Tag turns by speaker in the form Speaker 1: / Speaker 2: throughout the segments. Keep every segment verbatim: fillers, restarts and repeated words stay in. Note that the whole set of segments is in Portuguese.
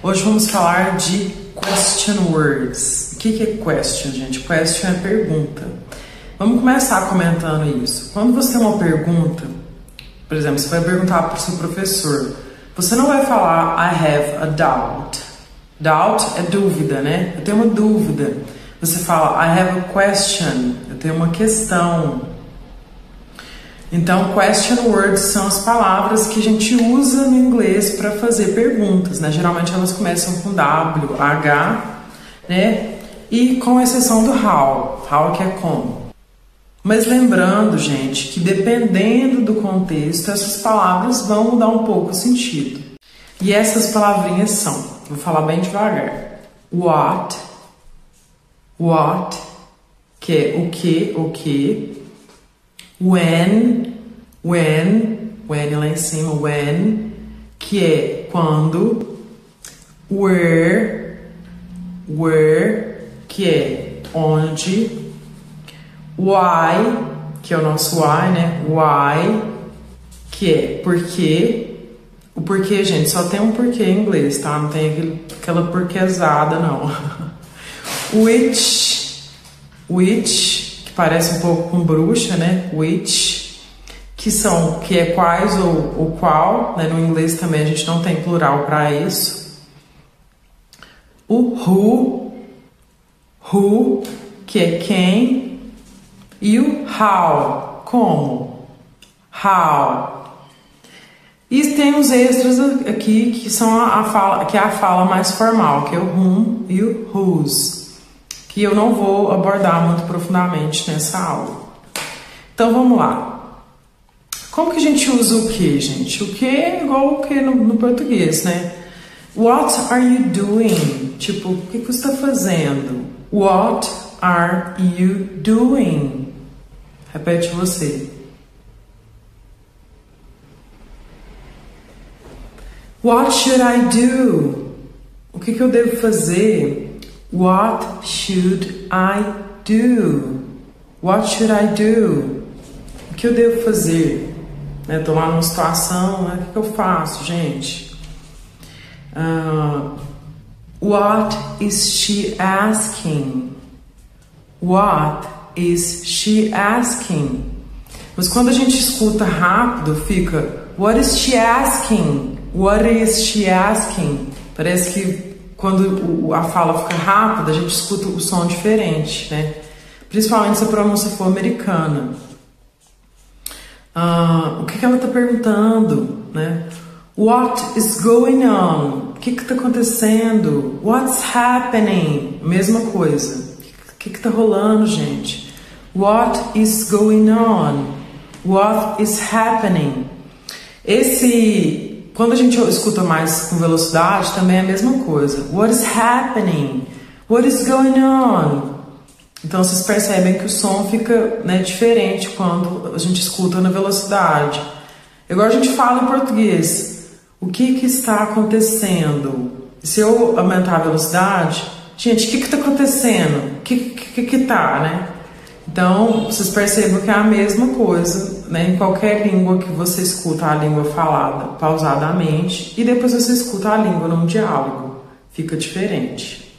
Speaker 1: Hoje vamos falar de question words. O que é question, gente? Question é pergunta. Vamos começar comentando isso. Quando você tem uma pergunta, por exemplo, você vai perguntar para o seu professor, você não vai falar I have a doubt. Doubt é dúvida, né? Eu tenho uma dúvida. Você fala I have a question. Eu tenho uma questão. Então, question words são as palavras que a gente usa no inglês para fazer perguntas, né? Geralmente elas começam com W, H, né? E com exceção do how, how que é como. Mas lembrando, gente, que dependendo do contexto, essas palavras vão mudar um pouco o sentido. E essas palavrinhas são, vou falar bem devagar, what, what, que é o que, o que, when, when, when lá em cima, when, que é quando, where, where, que é onde, why, que é o nosso why, né? Why, que é porquê. O porquê, gente, só tem um porquê em inglês, tá? Não tem aquele, aquela porquezada, não. Which, which, que parece um pouco com bruxa, né? Which, que são, que é quais ou, ou qual, né? No inglês também a gente não tem plural para isso. O who, who, que é quem. E o how, como. How. E tem os extras aqui que são a, a fala, que é a fala mais formal, que é o whom e o whose, que eu não vou abordar muito profundamente nessa aula. Então vamos lá. Como que a gente usa o que, gente? O que é igual o que no, no português, né? What are you doing? Tipo, o que, que você está fazendo? What are you doing? Repete você. What should I do? O que, que eu devo fazer? What should I do? What should I do? O que eu devo fazer? Estou lá numa situação, né? O que, que eu faço, gente? Uh, what is she asking? What is she asking? Mas quando a gente escuta rápido, fica what is she asking? What is she asking? Parece que quando a fala fica rápida, a gente escuta o som diferente, né? Principalmente se a pronúncia for americana. Uh, o que, que ela está perguntando, né? What is going on? O que está acontecendo? What's happening? Mesma coisa. O que está rolando, gente? What is going on? What is happening? Esse... Quando a gente escuta mais com velocidade, também é a mesma coisa. What is happening? What is going on? Então, vocês percebem que o som fica, né, diferente quando a gente escuta na velocidade. Igual a gente fala em português. O que que está acontecendo? Se eu aumentar a velocidade, gente, o que que está acontecendo? O que que que tá, né? Então, vocês percebem que é a mesma coisa, né? Em qualquer língua que você escuta a língua falada pausadamente e depois você escuta a língua num diálogo. Fica diferente.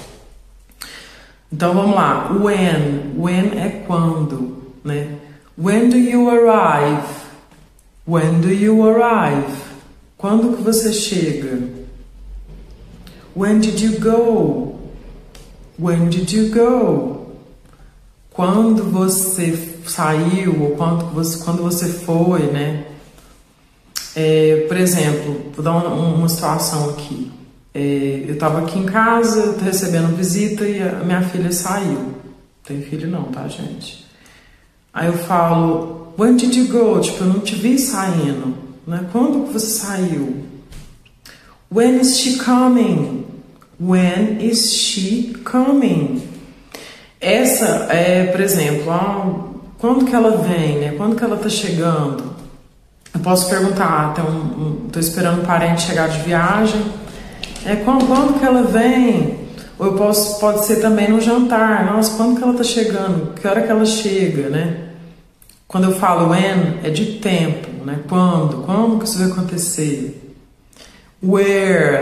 Speaker 1: Então, vamos lá. When. When é quando, né? When do you arrive? When do you arrive? Quando que você chega? When did you go? When did you go? Quando você saiu ou quando você, quando você foi, né? É, por exemplo, vou dar uma, uma situação aqui. É, eu estava aqui em casa, recebendo visita e a minha filha saiu. Não tenho filho não, tá, gente? Aí eu falo, when did you go? Tipo, eu não te vi saindo, né? Quando que você saiu? When is she coming? When is she coming? Essa é, por exemplo, ah, quando que ela vem, né? Quando que ela tá chegando? Eu posso perguntar, tem um, um, tô esperando um parente chegar de viagem. É, quando, quando que ela vem? Ou eu posso, pode ser também no jantar. Nossa, quando que ela tá chegando? Que hora que ela chega, né? Quando eu falo when, é de tempo, né? Quando? Quando que isso vai acontecer? Where?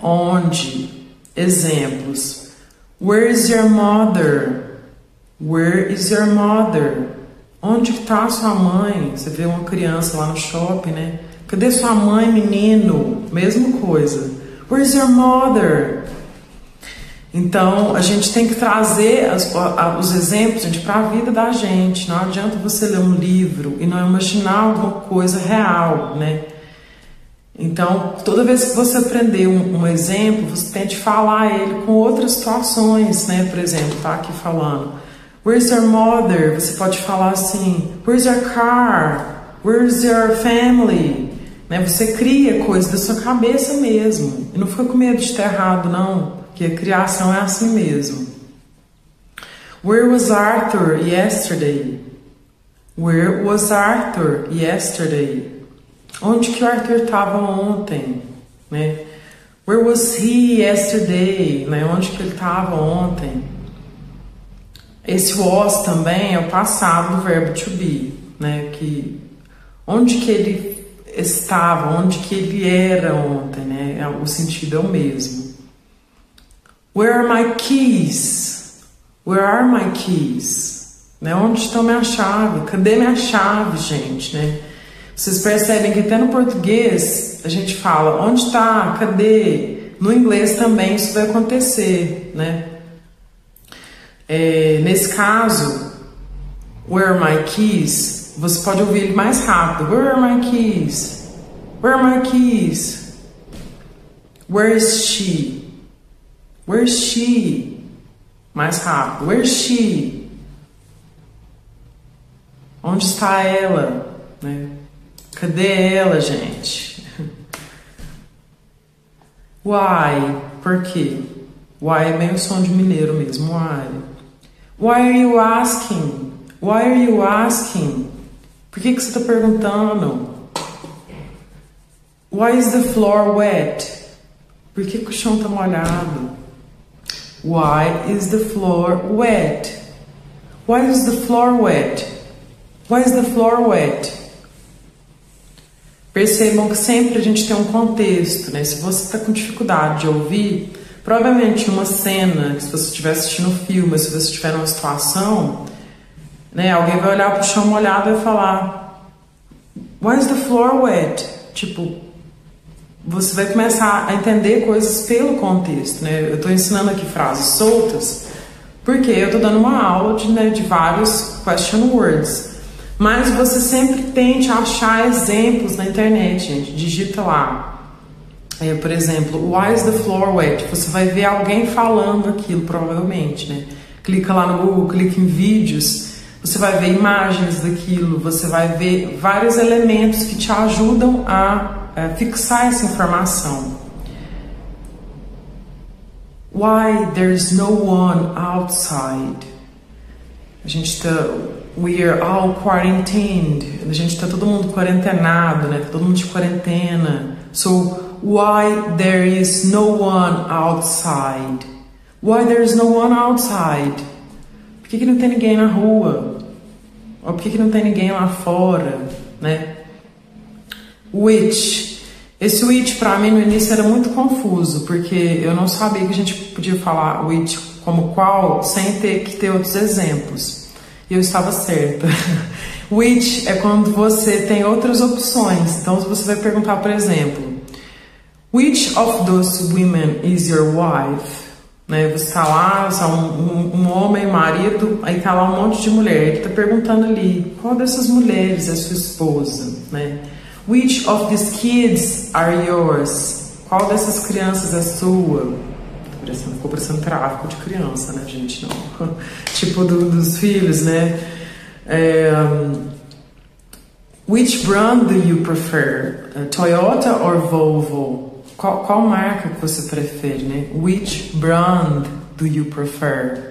Speaker 1: Onde? Exemplos. Where is your mother? Where is your mother? Onde está sua mãe? Você vê uma criança lá no shopping, né? Cadê sua mãe, menino? Mesma coisa. Where is your mother? Então, a gente tem que trazer as, a, os exemplos, gente, para a vida da gente. Não adianta você ler um livro e não imaginar alguma coisa real, né? Então, toda vez que você aprender um, um exemplo, você tente falar ele com outras situações, né? Por exemplo, tá aqui falando, where's your mother? Você pode falar assim, where's your car? Where's your family? Né? Você cria coisas da sua cabeça mesmo. E não fica com medo de estar errado, não. Porque a criação é assim mesmo. Where was Arthur yesterday? Where was Arthur yesterday? Onde que o Arthur estava ontem? Né? Where was he yesterday? Né? Onde que ele estava ontem? Esse was também é o passado do verbo to be. Né? Que, onde que ele estava? Onde que ele era ontem? Né? O sentido é o mesmo. Where are my keys? Where are my keys? Né? Onde está minha chave? Cadê minha chave, gente? Né? Vocês percebem que até no português a gente fala onde está, cadê? No inglês também isso vai acontecer, né? É, nesse caso, where are my keys? Você pode ouvir ele mais rápido. Where are my keys? Where are my keys? Where is she? Where is she? Mais rápido. Where is she? Onde está ela? Né? Cadê ela, gente? Why? Por quê? Why é meio som de mineiro mesmo. Why? Why are you asking? Why are you asking? Por que que você está perguntando? Why is the floor wet? Por que que o chão está molhado? Why is the floor wet? Why is the floor wet? Why is the floor wet? Percebam que sempre a gente tem um contexto, né? Se você está com dificuldade de ouvir, provavelmente uma cena, se você estiver assistindo um filme, se você estiver numa situação, né? Alguém vai olhar para o chão molhado e vai falar Why is the floor wet? Tipo, você vai começar a entender coisas pelo contexto, né? Eu estou ensinando aqui frases soltas porque eu estou dando uma aula de, né, de vários question words. Mas você sempre tente achar exemplos na internet, gente. Digita lá. É, por exemplo, why is the floor wet? Você vai ver alguém falando aquilo, provavelmente, né? Clica lá no Google, clica em vídeos, você vai ver imagens daquilo, você vai ver vários elementos que te ajudam a É, fixar essa informação. Why there's no one outside? A gente está, we are all quarantined. A gente está todo mundo quarentenado, né? Tá todo mundo de quarentena. So why there is no one outside? Why there is no one outside? Por que que não tem ninguém na rua? Ou por que que não tem ninguém lá fora, né? Which. Esse which pra mim no início era muito confuso, porque eu não sabia que a gente podia falar which como qual sem ter que ter outros exemplos. E eu estava certa. Which é quando você tem outras opções. Então você vai perguntar, por exemplo, which of those women is your wife? Né? Você está lá, você é um, um, um homem, marido, aí tá lá um monte de mulher. Ele está perguntando ali, qual dessas mulheres é sua esposa? Né? Which of these kids are yours? Qual dessas crianças é sua? Parecendo, ficou parecendo tráfico de criança, né, gente? Não. Tipo do, dos filhos, né? É, which brand do you prefer? Uh, Toyota or Volvo? Qual, qual marca que você prefere, né? Which brand do you prefer?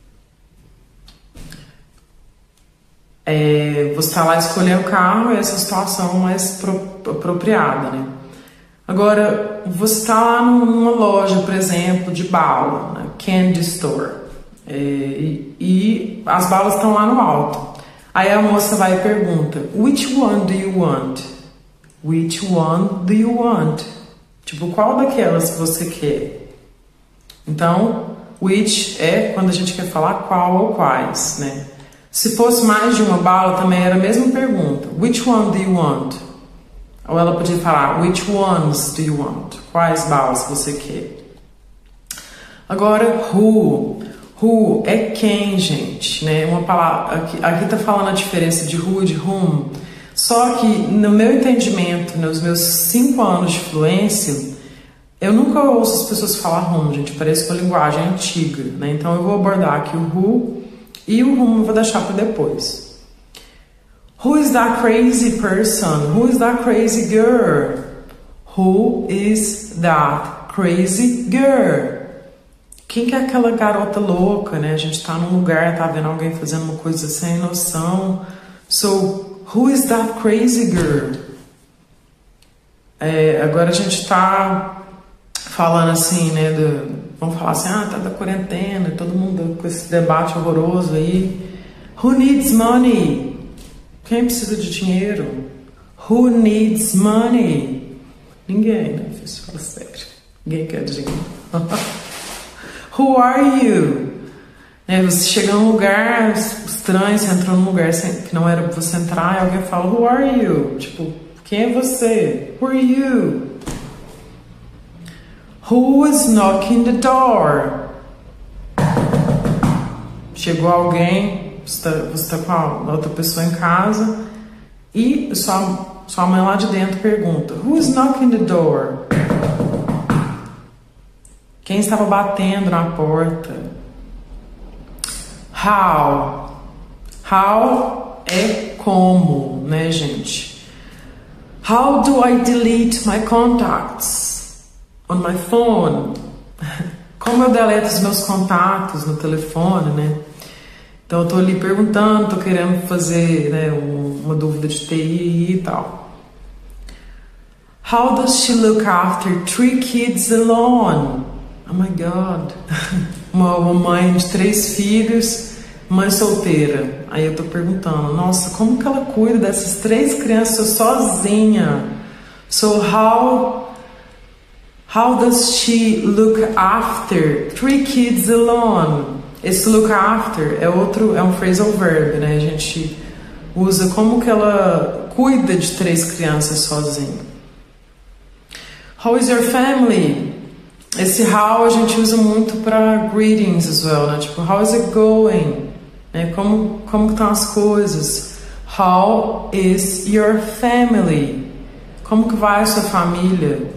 Speaker 1: É, você está lá escolhendo o carro, essa é a situação mais pro, apropriada, né? Agora, você está lá numa loja, por exemplo, de bala, né? Candy store, é, e, e as balas estão lá no alto. Aí a moça vai e pergunta, which one do you want? Which one do you want? Tipo, qual daquelas que você quer? Então, which é quando a gente quer falar qual ou quais, né? Se fosse mais de uma bala, também era a mesma pergunta. Which one do you want? Ou ela podia falar, which ones do you want? Quais balas você quer? Agora, who. Who é quem, gente, né? Uma palavra, aqui, aqui tá falando a diferença de who e de whom. Só que, no meu entendimento, nos meus cinco anos de fluência, eu nunca ouço as pessoas falar whom, gente. Parece uma linguagem antiga, né? Então, eu vou abordar aqui o who e o whom eu vou deixar para depois. Who is that crazy person? Who is that crazy girl? Who is that crazy girl? Quem que é aquela garota louca, né? A gente tá num lugar, tá vendo alguém fazendo uma coisa sem noção. So, who is that crazy girl? É, agora a gente tá falando assim, né? Do, vamos falar assim, ah, tá da quarentena, todo mundo com esse debate horroroso aí. Who needs money? Quem precisa de dinheiro? Who needs money? Ninguém, né? Fala sério. Ninguém quer dinheiro. Who are you? É, você chega num lugar estranho, você entrou num lugar que não era pra você entrar, e alguém fala, who are you? Tipo, quem é você? Who are you? Who is knocking the door? Chegou alguém, você tá, você tá com a outra pessoa em casa, e sua, sua mãe lá de dentro pergunta, who is knocking the door? Quem estava batendo na porta? How? How é como, né, gente? How do I delete my contacts on my phone? Como eu deleto os meus contatos no telefone, né? Então eu tô ali perguntando, tô querendo fazer, né, uma dúvida de T I e tal. How does she look after three kids alone? Oh my God. Uma, uma mãe de três filhos, mãe solteira. Aí eu tô perguntando, nossa, como que ela cuida dessas três crianças sozinha? So how how does she look after three kids alone? Esse look after é outro, é um phrasal verb, né? A gente usa como que ela cuida de três crianças sozinha. How is your family? Esse how a gente usa muito para greetings as well, né? Tipo, how is it going? Né? Como, como estão as coisas? How is your family? Como que vai a sua família?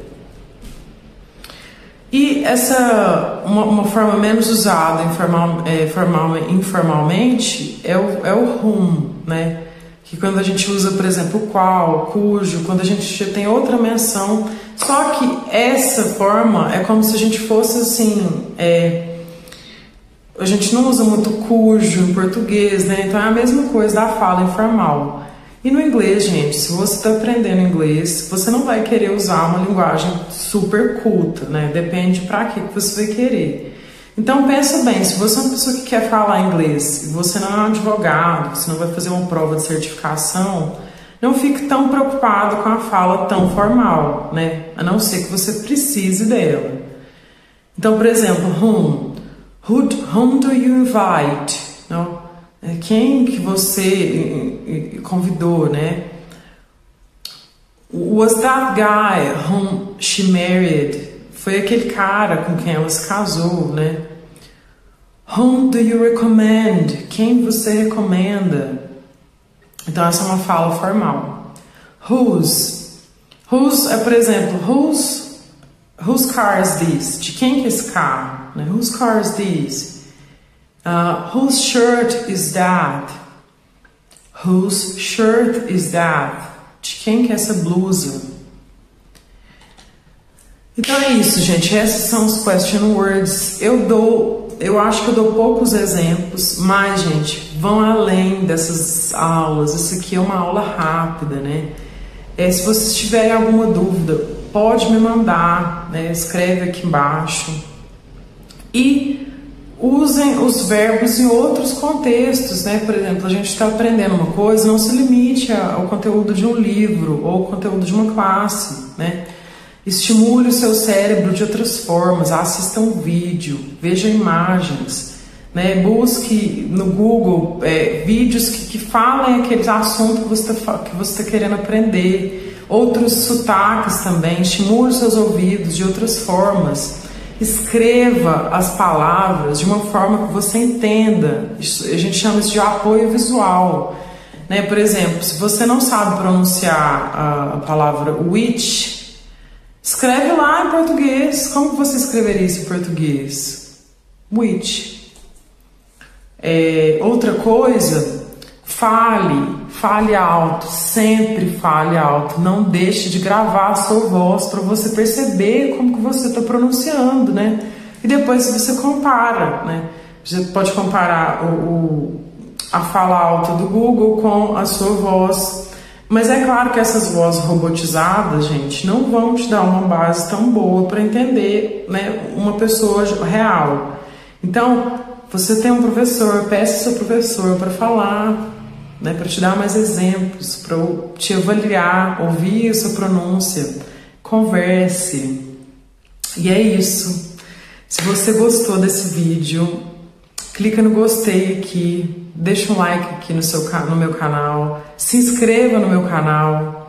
Speaker 1: E essa, uma, uma forma menos usada informal, é, formal, informalmente é o, é o whom, né? Que quando a gente usa, por exemplo, o qual, cujo, quando a gente tem outra menção. Só que essa forma é como se a gente fosse assim, é, a gente não usa muito cujo em português, né? Então é a mesma coisa da fala informal. E no inglês, gente, se você está aprendendo inglês, você não vai querer usar uma linguagem super culta, né? Depende para que você vai querer. Então pensa bem, se você é uma pessoa que quer falar inglês e você não é um advogado, você não vai fazer uma prova de certificação, não fique tão preocupado com a fala tão formal, né? A não ser que você precise dela. Então, por exemplo, whom? Who, whom do you invite? Não? Quem que você convidou, né? Was that guy whom she married? Foi aquele cara com quem ela se casou, né? Whom do you recommend? Quem você recomenda? Então essa é uma fala formal. Whose? Whose é, por exemplo, whose, whose car is this? De quem que é esse carro? Né? Whose car is this? Uh, whose shirt is that? Whose shirt is that? De quem que é essa blusa? Então é isso, gente. Esses são os question words. Eu dou, eu acho que eu dou poucos exemplos, mas, gente, vão além dessas aulas. Isso aqui é uma aula rápida, né? É, se vocês tiverem alguma dúvida, pode me mandar, né? Escreve aqui embaixo. E usem os verbos em outros contextos, né? Por exemplo, a gente está aprendendo uma coisa, não se limite ao conteúdo de um livro ou ao conteúdo de uma classe, né? Estimule o seu cérebro de outras formas, assista um vídeo, veja imagens, né? Busque no Google é, vídeos que, que falem aqueles assuntos que você está que você tá querendo aprender, outros sotaques também, estimule os seus ouvidos de outras formas. Escreva as palavras de uma forma que você entenda. Isso, a gente chama isso de apoio visual, né? Por exemplo, se você não sabe pronunciar a, a palavra witch, escreve lá em português. Como você escreveria isso em português? Witch. É, outra coisa, fale, fale alto, sempre fale alto. Não deixe de gravar a sua voz para você perceber como que você está pronunciando, né? E depois você compara, né? Você pode comparar o, o, a fala alta do Google com a sua voz. Mas é claro que essas vozes robotizadas, gente, não vão te dar uma base tão boa para entender, né, uma pessoa real. Então, você tem um professor, peça seu professor para falar, né, para te dar mais exemplos, para te avaliar, ouvir a sua pronúncia, converse. E é isso. Se você gostou desse vídeo, clica no gostei aqui, deixa um like aqui no, seu, no meu canal, se inscreva no meu canal,